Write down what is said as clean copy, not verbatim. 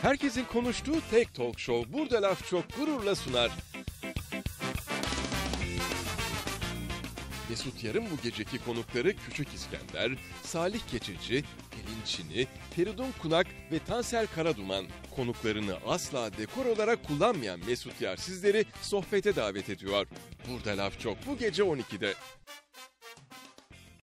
Herkesin konuştuğu tek talk show Burada Laf Çok gururla sunar. Mesut Yarın bu geceki konukları Küçük İskender, Salih Keçeci, Pelin Çini, Feridun Kunak ve Tansel Karaduman. Konuklarını asla dekor olarak kullanmayan Mesut Yar sizleri sohbete davet ediyor. Burada Laf Çok bu gece 12'de.